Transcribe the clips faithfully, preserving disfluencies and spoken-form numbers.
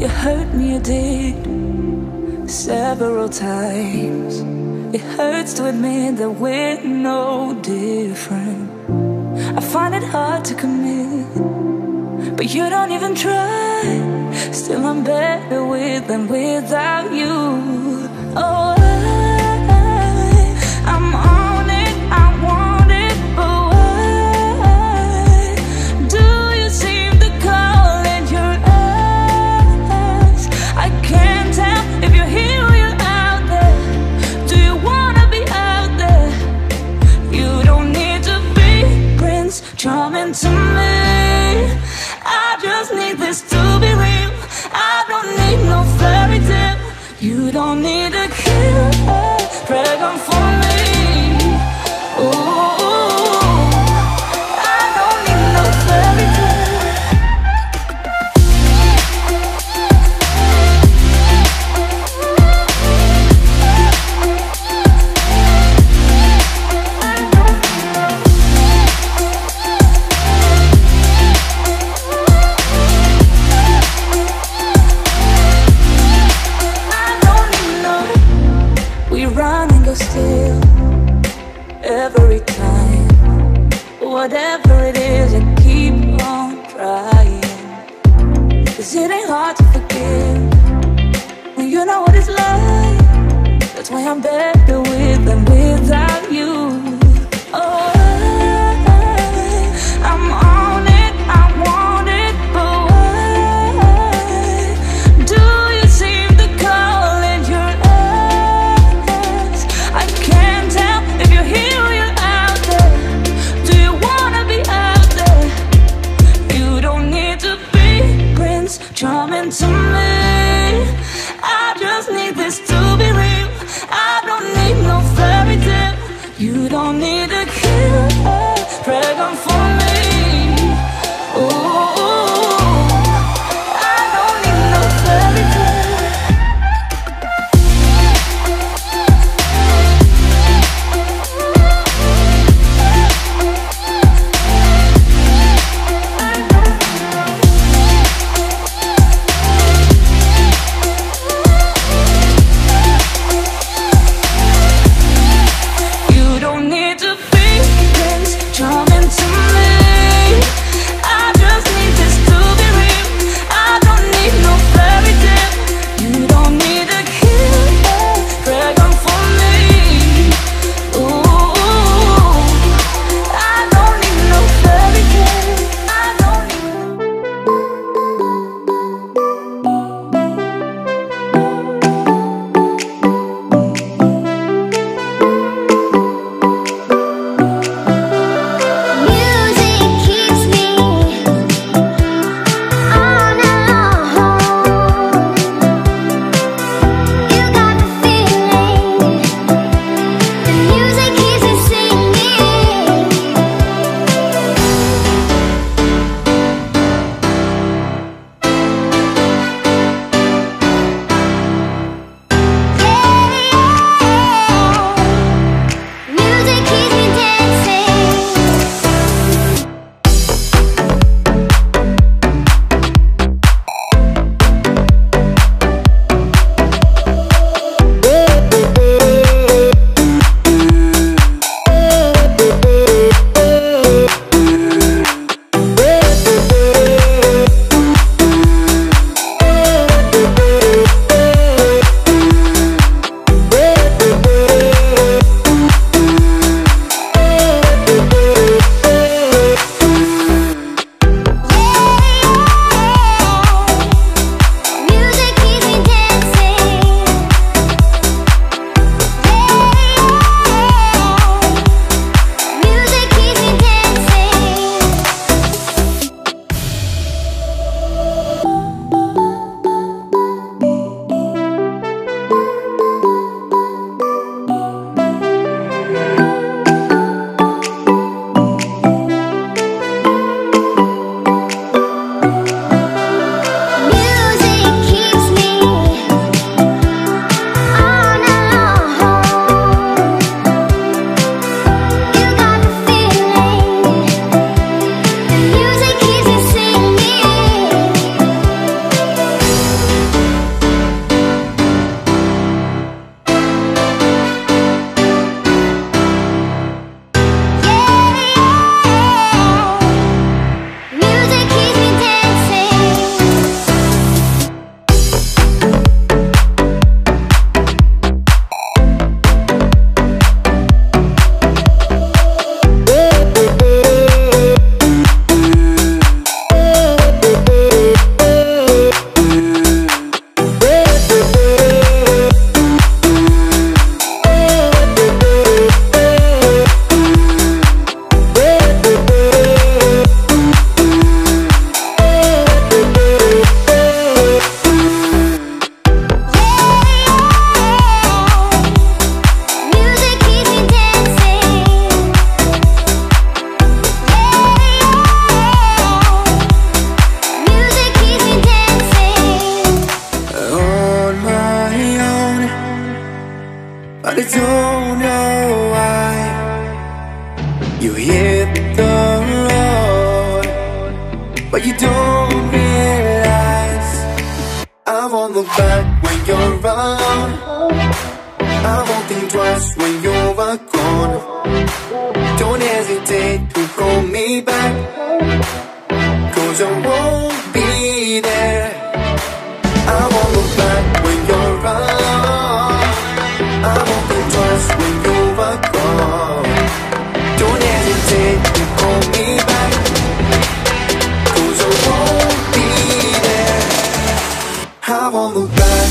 You hurt me, you did, several times. It hurts to admit that we're no different. I find it hard to commit, but you don't even try. Still I'm better with than without you. Oh, I, I'm on it, I want it, but why do you seem to call in your eyes? I can't tell if you're here or you're out there. Do you wanna be out there? You don't need to be Prince Charming to me. I just need this to be real. I don't need no fairy tale. You don't need to kill a dragon for me. Ooh, I don't need no fairy tale. Still, every time, whatever it is, I keep on trying. 'Cause it ain't hard to forgive when you know what it's like. That's why I'm better with than without you. Oh, I, I'm on it, I want it, but why do you seem to call in your eyes? I can't tell if you're here or you're out there. Do you wanna be out there? You don't need to be Prince Charming to me. I just need this to be real. I don't need no fairy tale. You don't need to kill a dragon for me. Ooh, I don't need no fairy tale. but you don't realize I won't look back when you're around. I won't think twice when you're gone. Don't hesitate to call me back, 'cause I won't be there. I won't look back when you're around. I won't think twice when you're gone. Don't hesitate to call me back, 'cause I won't be there. I won't look back.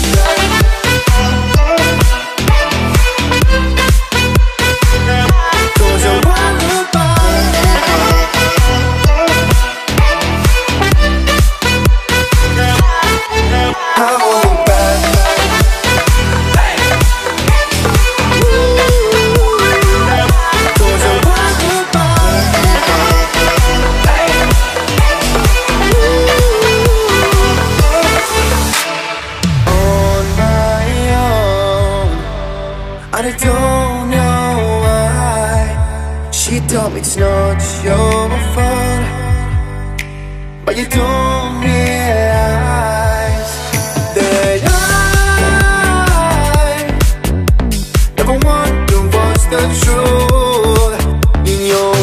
I don't know why she told me it's not your fault, but you don't realize that I never wonder what's the truth. In your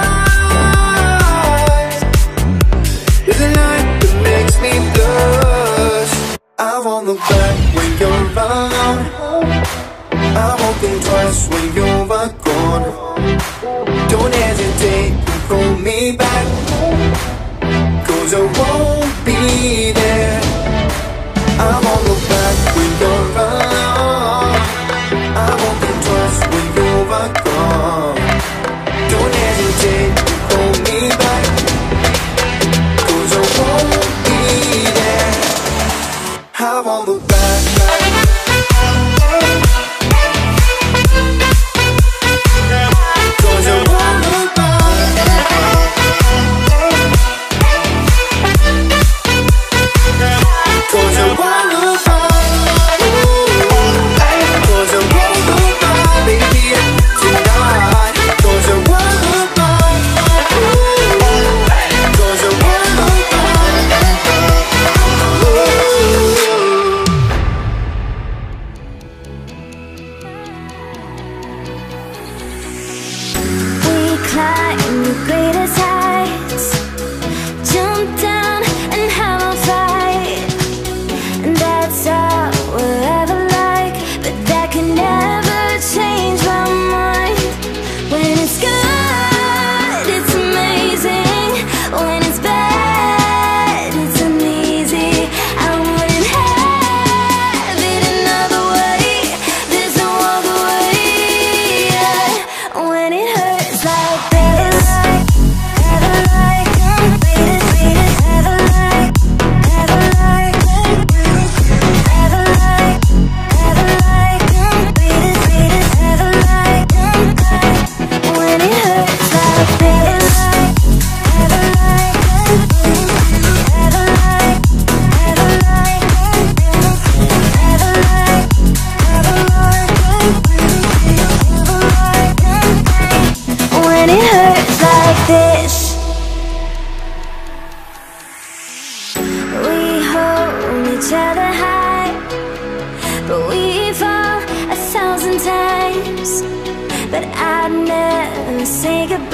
eyes there's a light that makes me blush. I won't look back when you're around. I won't think twice when you're gone. Don't hesitate to call me back, 'cause I won't be there. I won't look back when you're around. I won't think twice when you're gone. Don't hesitate to call me back, 'cause I won't be there. I won't look back. Climb the greatest heights, jump down and have a fight, and that's all we'll ever like. But that can never change my mind. When it's good, it's amazing. When it's bad, it's uneasy. I wouldn't have it another way. There's no other way. Yeah. When it hurts like this, never like, never like, never like, never like, never like, never like, never like, when it hurts like this, never like, never like, never like, never like, never like, when it hurts like this. We hold each other high, but we fall a thousand times. But I'd never say goodbye.